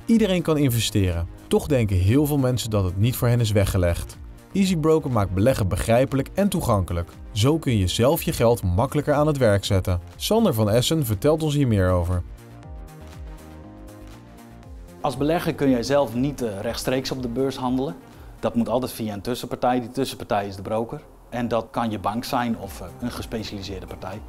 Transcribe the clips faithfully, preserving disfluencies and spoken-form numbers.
Iedereen kan investeren. Toch denken heel veel mensen dat het niet voor hen is weggelegd. EasyBroker maakt beleggen begrijpelijk en toegankelijk. Zo kun je zelf je geld makkelijker aan het werk zetten. Sander van Essen vertelt ons hier meer over. Als belegger kun jij zelf niet rechtstreeks op de beurs handelen. Dat moet altijd via een tussenpartij. Die tussenpartij is de broker. En dat kan je bank zijn of een gespecialiseerde partij.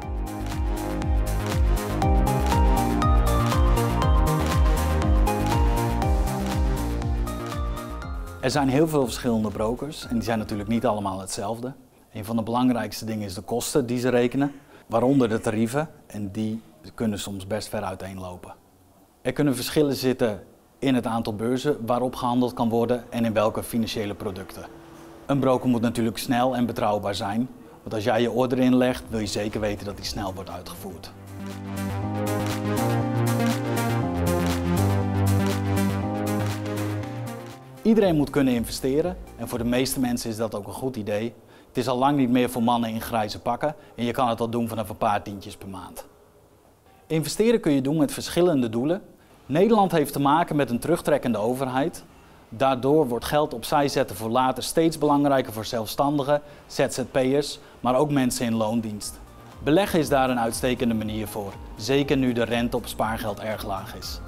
Er zijn heel veel verschillende brokers en die zijn natuurlijk niet allemaal hetzelfde. Een van de belangrijkste dingen is de kosten die ze rekenen, waaronder de tarieven, en die kunnen soms best ver uiteenlopen. Er kunnen verschillen zitten in het aantal beurzen waarop gehandeld kan worden en in welke financiële producten. Een broker moet natuurlijk snel en betrouwbaar zijn, want als jij je order inlegt wil je zeker weten dat die snel wordt uitgevoerd. Iedereen moet kunnen investeren en voor de meeste mensen is dat ook een goed idee. Het is al lang niet meer voor mannen in grijze pakken en je kan het al doen vanaf een paar tientjes per maand. Investeren kun je doen met verschillende doelen. Nederland heeft te maken met een terugtrekkende overheid. Daardoor wordt geld opzij zetten voor later steeds belangrijker voor zelfstandigen, Z Z P'ers, maar ook mensen in loondienst. Beleggen is daar een uitstekende manier voor, zeker nu de rente op spaargeld erg laag is.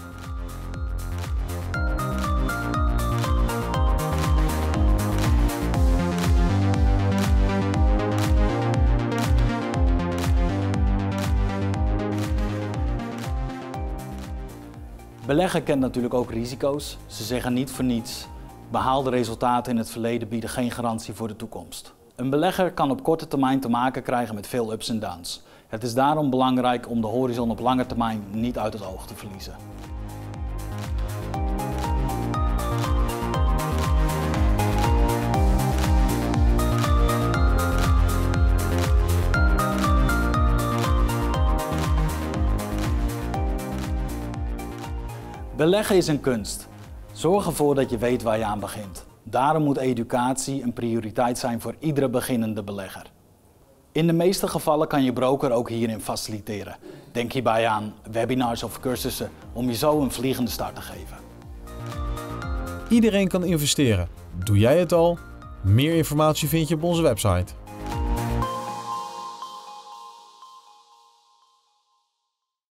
Beleggen kent natuurlijk ook risico's. Ze zeggen niet voor niets: behaalde resultaten in het verleden bieden geen garantie voor de toekomst. Een belegger kan op korte termijn te maken krijgen met veel ups en downs. Het is daarom belangrijk om de horizon op lange termijn niet uit het oog te verliezen. Beleggen is een kunst. Zorg ervoor dat je weet waar je aan begint. Daarom moet educatie een prioriteit zijn voor iedere beginnende belegger. In de meeste gevallen kan je broker ook hierin faciliteren. Denk hierbij aan webinars of cursussen om je zo een vliegende start te geven. Iedereen kan investeren. Doe jij het al? Meer informatie vind je op onze website.